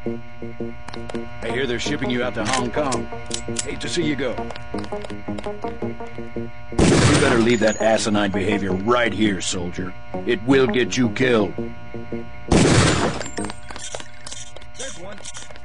I hear they're shipping you out to Hong Kong. Hate to see you go. You better leave that asinine behavior right here, soldier. It will get you killed. There's one.